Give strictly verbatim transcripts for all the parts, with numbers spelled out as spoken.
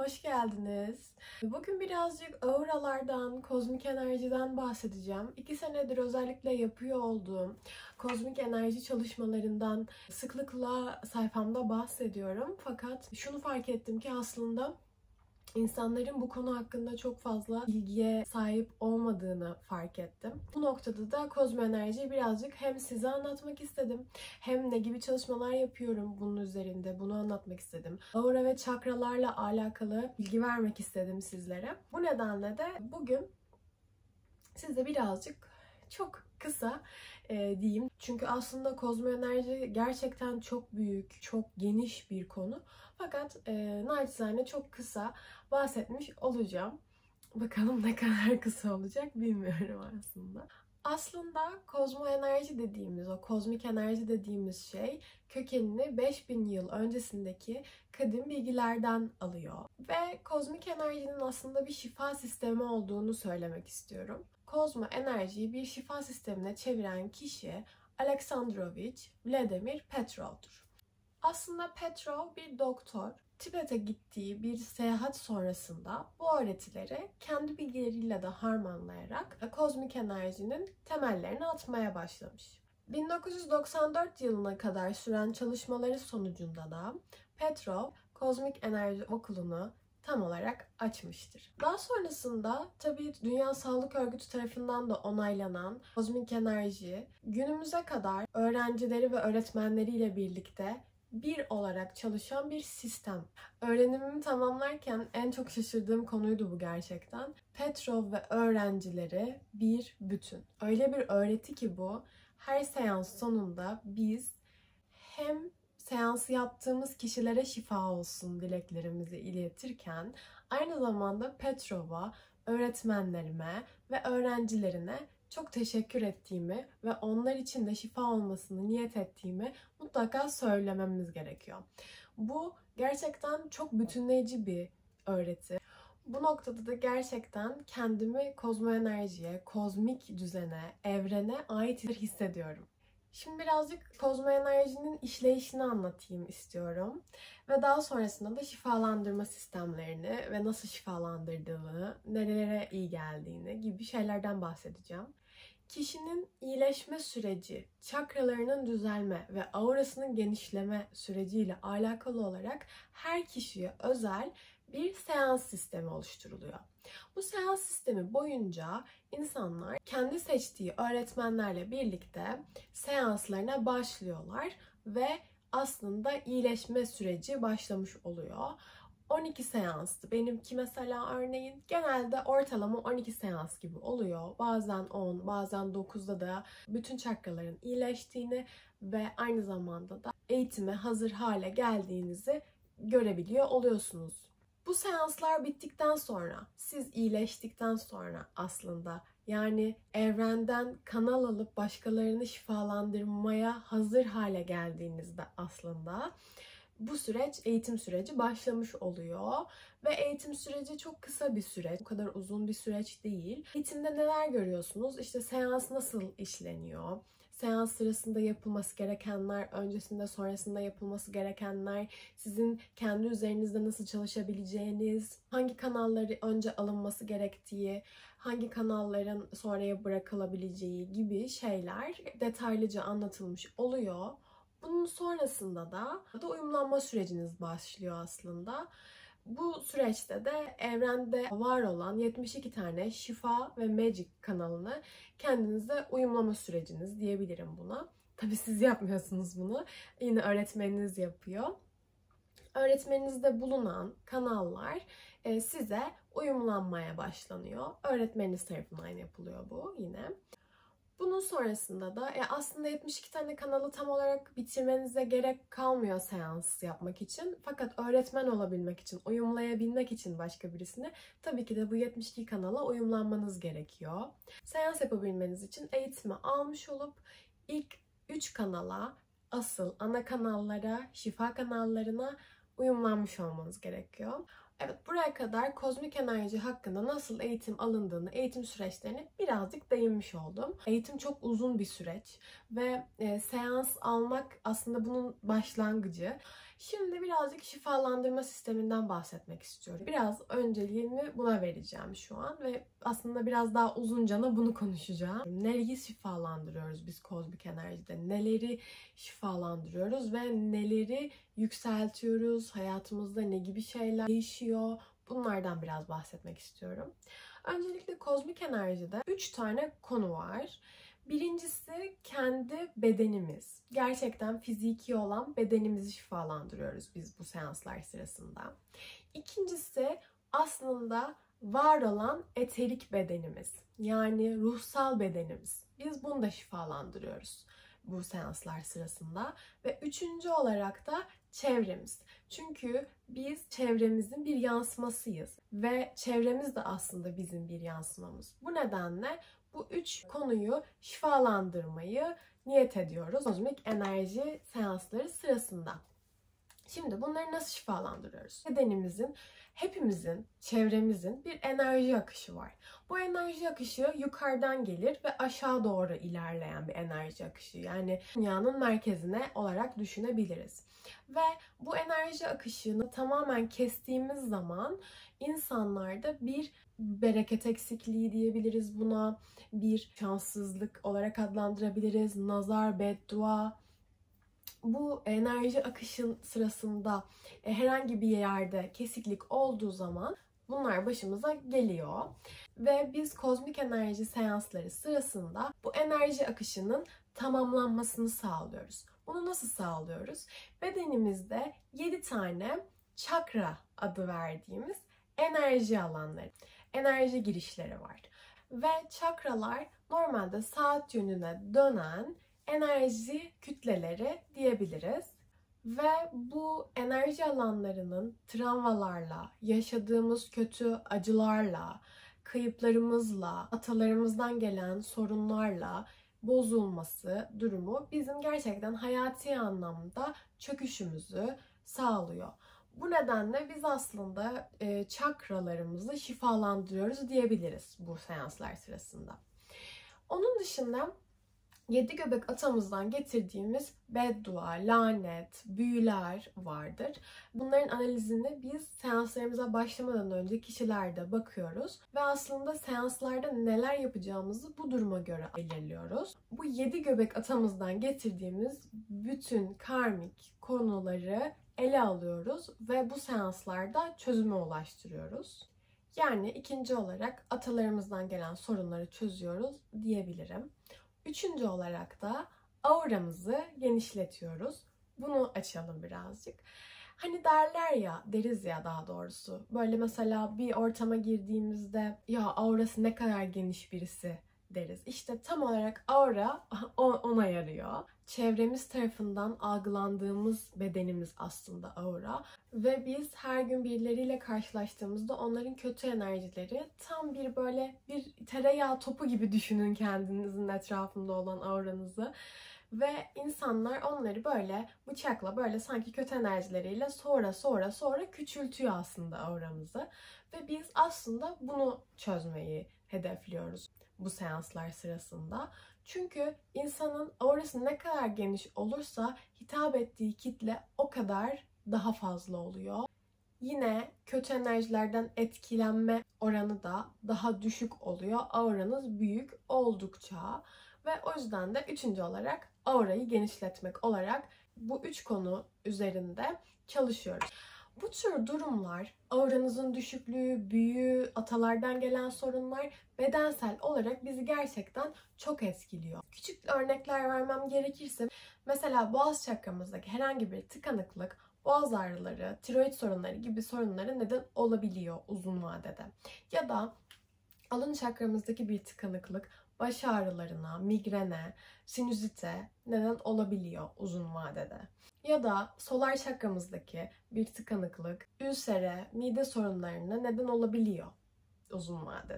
hoş geldiniz. Bugün birazcık auralardan, kozmik enerjiden bahsedeceğim. İki senedir özellikle yapıyor olduğum kozmik enerji çalışmalarından sıklıkla sayfamda bahsediyorum. Fakat şunu fark ettim ki aslında İnsanların bu konu hakkında çok fazla bilgiye sahip olmadığını fark ettim. Bu noktada da kozmo enerjiyi birazcık hem size anlatmak istedim, hem ne gibi çalışmalar yapıyorum bunun üzerinde, bunu anlatmak istedim. Aura ve çakralarla alakalı bilgi vermek istedim sizlere. Bu nedenle de bugün size birazcık çok kısa e, diyeyim. Çünkü aslında kozmo enerji gerçekten çok büyük, çok geniş bir konu. Fakat e, naçizane çok kısa bahsetmiş olacağım. Bakalım ne kadar kısa olacak bilmiyorum aslında. Aslında kozmo enerji dediğimiz, o kozmik enerji dediğimiz şey kökenini beş bin yıl öncesindeki kadim bilgilerden alıyor. Ve kozmik enerjinin aslında bir şifa sistemi olduğunu söylemek istiyorum. Kozmo enerjiyi bir şifa sistemine çeviren kişi Aleksandrovich Vladimir Petrov'dur. Aslında Petrov bir doktor. Tibet'e gittiği bir seyahat sonrasında bu öğretileri kendi bilgileriyle de harmanlayarak kozmik enerjinin temellerini atmaya başlamış. bin dokuz yüz doksan dört yılına kadar süren çalışmaları sonucunda da Petrov Kozmik Enerji Okulu'nu tam olarak açmıştır. Daha sonrasında tabii Dünya Sağlık Örgütü tarafından da onaylanan kozmik enerji günümüze kadar öğrencileri ve öğretmenleriyle birlikte bir olarak çalışan bir sistem. Öğrenimimi tamamlarken en çok şaşırdığım konuydu bu gerçekten. Petrov ve öğrencileri bir bütün. Öyle bir öğreti ki bu, her seans sonunda biz hem seansı yaptığımız kişilere şifa olsun dileklerimizi iletirken aynı zamanda Petrov'a, öğretmenlerime ve öğrencilerine çok teşekkür ettiğimi ve onlar için de şifa olmasını niyet ettiğimi mutlaka söylememiz gerekiyor. Bu gerçekten çok bütünleyici bir öğreti. Bu noktada da gerçekten kendimi kozmo enerjiye, kozmik düzene, evrene ait hissediyorum. Şimdi birazcık kozmo enerjinin işleyişini anlatayım istiyorum. Ve daha sonrasında da şifalandırma sistemlerini ve nasıl şifalandırdığını, nerelere iyi geldiğini gibi şeylerden bahsedeceğim. Kişinin iyileşme süreci, çakralarının düzelme ve aurasının genişleme süreciyle alakalı olarak her kişiye özel bir seans sistemi oluşturuluyor. Bu seans sistemi boyunca insanlar kendi seçtiği öğretmenlerle birlikte seanslarına başlıyorlar ve aslında iyileşme süreci başlamış oluyor. on iki seanstı. Benimki mesela örneğin genelde ortalama on iki seans gibi oluyor. Bazen on, bazen dokuzda da bütün çakraların iyileştiğini ve aynı zamanda da eğitime hazır hale geldiğinizi görebiliyor oluyorsunuz. Bu seanslar bittikten sonra, siz iyileştikten sonra aslında yani evrenden kanal alıp başkalarını şifalandırmaya hazır hale geldiğinizde aslında bu süreç, eğitim süreci başlamış oluyor. Ve eğitim süreci çok kısa bir süreç. Bu kadar uzun bir süreç değil. Eğitimde neler görüyorsunuz? İşte seans nasıl işleniyor? Seans sırasında yapılması gerekenler, öncesinde sonrasında yapılması gerekenler, sizin kendi üzerinizde nasıl çalışabileceğiniz, hangi kanalları önce alınması gerektiği, hangi kanalların sonraya bırakılabileceği gibi şeyler detaylıca anlatılmış oluyor. Bunun sonrasında da, da uyumlanma süreciniz başlıyor aslında. Bu süreçte de evrende var olan yetmiş iki tane şifa ve magic kanalını kendinize uyumlama süreciniz diyebilirim buna. Tabii siz yapmıyorsunuz bunu. Yine öğretmeniniz yapıyor. Öğretmeninizde bulunan kanallar size uyumlanmaya başlanıyor. Öğretmeniniz tarafından yapılıyor bu yine. Bunun sonrasında da e aslında yetmiş iki tane kanalı tam olarak bitirmenize gerek kalmıyor seans yapmak için. Fakat öğretmen olabilmek için, uyumlayabilmek için başka birisini tabii ki de bu yetmiş iki kanala uyumlanmanız gerekiyor. Seans yapabilmeniz için eğitimi almış olup ilk üç kanala, asıl ana kanallara, şifa kanallarına uyumlanmış olmanız gerekiyor. Evet, buraya kadar kozmik enerji hakkında nasıl eğitim alındığını, eğitim süreçlerini birazcık değinmiş oldum. Eğitim çok uzun bir süreç ve e, seans almak aslında bunun başlangıcı. Şimdi birazcık şifalandırma sisteminden bahsetmek istiyorum. Biraz önceliğimi buna vereceğim şu an ve aslında biraz daha uzuncana bunu konuşacağım. Neleri şifalandırıyoruz biz kozmik enerjide? Neleri şifalandırıyoruz ve neleri yükseltiyoruz? Hayatımızda ne gibi şeyler değişiyor? Bunlardan biraz bahsetmek istiyorum. Öncelikle kozmik enerjide üç tane konu var. Birincisi kendi bedenimiz. Gerçekten fiziki olan bedenimizi şifalandırıyoruz biz bu seanslar sırasında. İkincisi aslında var olan eterik bedenimiz. Yani ruhsal bedenimiz. Biz bunu da şifalandırıyoruz bu seanslar sırasında. Ve üçüncü olarak da çevremiz. Çünkü biz çevremizin bir yansımasıyız. Ve çevremiz de aslında bizim bir yansımamız. Bu nedenle bu üç konuyu şifalandırmayı niyet ediyoruz kozmik enerji seansları sırasında. Şimdi bunları nasıl şifalandırıyoruz? Bedenimizin, hepimizin, çevremizin bir enerji akışı var. Bu enerji akışı yukarıdan gelir ve aşağı doğru ilerleyen bir enerji akışı. Yani dünyanın merkezine olarak düşünebiliriz. Ve bu enerji akışını tamamen kestiğimiz zaman insanlarda bir bereket eksikliği diyebiliriz buna, bir şanssızlık olarak adlandırabiliriz, nazar, beddua. Bu enerji akışın sırasında herhangi bir yerde kesiklik olduğu zaman bunlar başımıza geliyor. Ve biz kozmik enerji seansları sırasında bu enerji akışının tamamlanmasını sağlıyoruz. Bunu nasıl sağlıyoruz? Bedenimizde yedi tane çakra adı verdiğimiz enerji alanları, enerji girişleri var. Ve çakralar normalde saat yönüne dönen enerji kütleleri diyebiliriz. Ve bu enerji alanlarının travmalarla, yaşadığımız kötü acılarla, kayıplarımızla, atalarımızdan gelen sorunlarla bozulması durumu bizim gerçekten hayati anlamda çöküşümüzü sağlıyor. Bu nedenle biz aslında e, çakralarımızı şifalandırıyoruz diyebiliriz bu seanslar sırasında. Onun dışında yedi göbek atamızdan getirdiğimiz beddua, lanet, büyüler vardır. Bunların analizini biz seanslarımıza başlamadan önce kişilerde bakıyoruz. Ve aslında seanslarda neler yapacağımızı bu duruma göre belirliyoruz. Bu yedi göbek atamızdan getirdiğimiz bütün karmik konuları ele alıyoruz ve bu seanslarda çözüme ulaştırıyoruz. Yani ikinci olarak atalarımızdan gelen sorunları çözüyoruz diyebilirim. Üçüncü olarak da auramızı genişletiyoruz. Bunu açalım birazcık. Hani derler ya, deriz ya daha doğrusu. Böyle mesela bir ortama girdiğimizde ya aurası ne kadar geniş birisi deriz. İşte tam olarak aura ona yarıyor. Çevremiz tarafından algılandığımız bedenimiz aslında aura. Ve biz her gün birileriyle karşılaştığımızda onların kötü enerjileri tam bir böyle bir tereyağı topu gibi düşünün kendinizin etrafında olan auranızı. Ve insanlar onları böyle bıçakla böyle sanki kötü enerjileriyle sonra sonra sonra küçültüyor aslında auramızı. Ve biz aslında bunu çözmeyi hedefliyoruz bu seanslar sırasında. Çünkü insanın aurası ne kadar geniş olursa hitap ettiği kitle o kadar daha fazla oluyor. Yine kötü enerjilerden etkilenme oranı da daha düşük oluyor. Auranız büyük oldukça. Ve o yüzden de üçüncü olarak aurayı genişletmek olarak bu üç konu üzerinde çalışıyoruz. Bu tür durumlar, auranızın düşüklüğü, büyüğü, atalardan gelen sorunlar bedensel olarak bizi gerçekten çok etkiliyor. Küçük örnekler vermem gerekirse, mesela boğaz çakramızdaki herhangi bir tıkanıklık, boğaz ağrıları, tiroid sorunları gibi sorunlara neden olabiliyor uzun vadede. Ya da alın çakramızdaki bir tıkanıklık, baş ağrılarına, migrene, sinüzite neden olabiliyor uzun vadede. Ya da solar çakramızdaki bir tıkanıklık, ülsere, mide sorunlarına neden olabiliyor uzun vadede.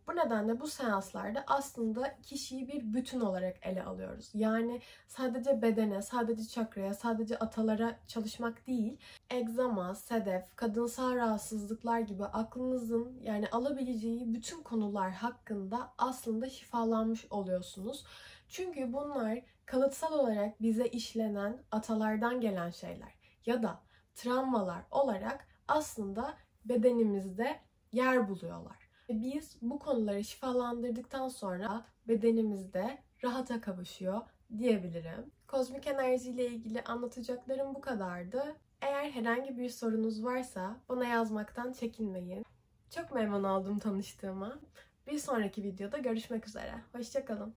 Bu nedenle bu seanslarda aslında kişiyi bir bütün olarak ele alıyoruz. Yani sadece bedene, sadece çakraya, sadece atalara çalışmak değil, egzama, sedef, kadınsal rahatsızlıklar gibi aklınızın yani alabileceği bütün konular hakkında aslında şifalanmış oluyorsunuz. Çünkü bunlar kalıtsal olarak bize işlenen atalardan gelen şeyler ya da travmalar olarak aslında bedenimizde yer buluyorlar. Biz bu konuları şifalandırdıktan sonra bedenimizde rahata kavuşuyor diyebilirim. Kozmik enerji ile ilgili anlatacaklarım bu kadardı. Eğer herhangi bir sorunuz varsa bana yazmaktan çekinmeyin. Çok memnun oldum tanıştığıma. Bir sonraki videoda görüşmek üzere. Hoşça kalın.